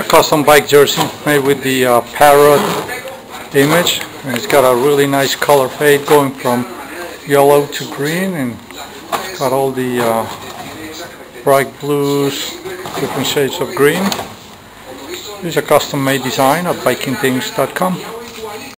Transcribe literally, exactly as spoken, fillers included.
custom bike jersey made with the uh, parrot image, and it's got a really nice color fade going from yellow to green, and it's got all the uh, bright blues, different shades of green. It's a custom made design at biking things dot com.